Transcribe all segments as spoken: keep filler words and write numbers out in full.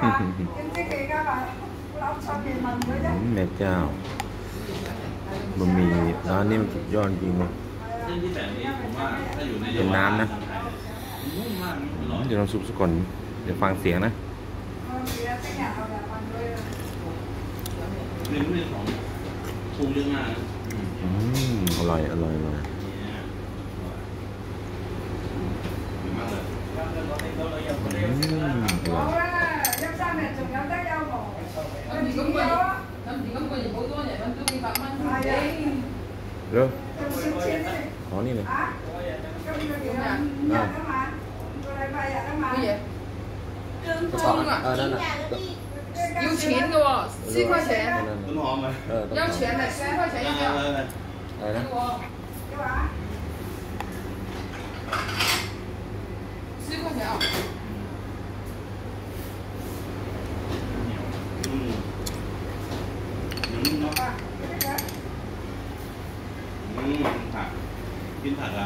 แม่เจ้าบะหมี่ร้านนี้มันสุดยอดจริงเลยเป็นน้ำนะเดี๋ยวเราซุปสักก่อนเดี๋ยวฟังเสียงนะอืมอร่อยอร่อยอร่อยเร็วขอนี่เลย啊，真的。有钱的哦，十块钱。要钱的，十块钱要不要？ อะไรนะ十块钱啊。 อืมผักกินผักอ่ะ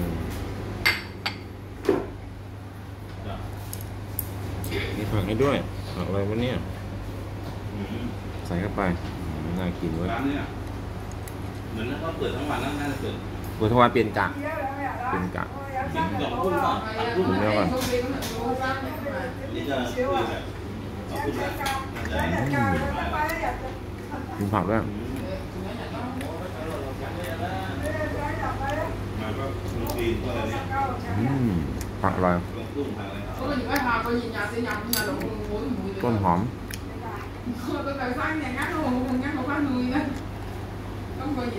มีผักให้ด้วยผักอะไรวะเนี่ยใส่เข้าไปน่ากินเว้ยร้านนี้เหมือนเขาเปิดทั้งวันแล้วน่าจะเปิดเปิดทั้งวันเปลี่ยนกะเปลี่ยนกะกินสองทุ่มก่อนสามทุ่มเดี๋ยวก่อนนี่จะคือแบบสองทุ่มแล้วกินผักด้วยมาก็มีตีนก็อะไรเนี่ยผักอร่อยต้นหอมต้นพึ่ง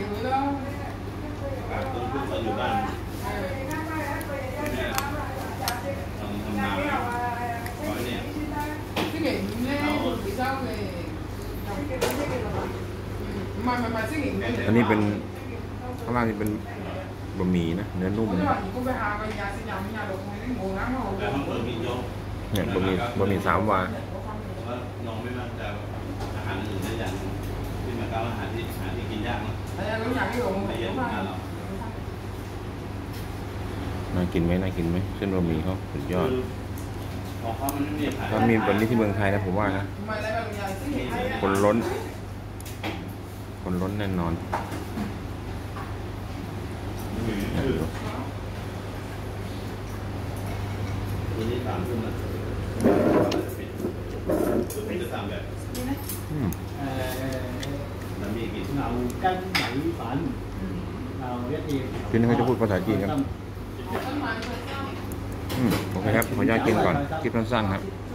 ก็อยู่บ้านแม่ทำทำนาไว้เนี่ยอันนี้เป็นข้างล่างนี่เป็นบะหมี่นะเนื้อนุ่มนะเนี่ยบะหมี่บะหมี่สามวาน้องไม่มั่นใจอาหารอื่นได้อย่างที่มาการอาหารที่อาหารที่กินยากเนาะไม่เยอะมากหรอกน่ากินไหมน่ากินไหมเส้นบะหมี่เขาสุดยอดถ้ามีแบบนี้ที่เมืองไทยนะผมว่านะคนล้นคนล้นแน่นอนตัวนี้สามทุ่มนะตัวนี้จะสามแบบมันมีกี่牛筋米粉，牛一碟。 ทีนี้เขาจะพูดภาษาจีนครับอืมโอเคครับขออนุญาตกินก่อนคลิปสั้นๆครับ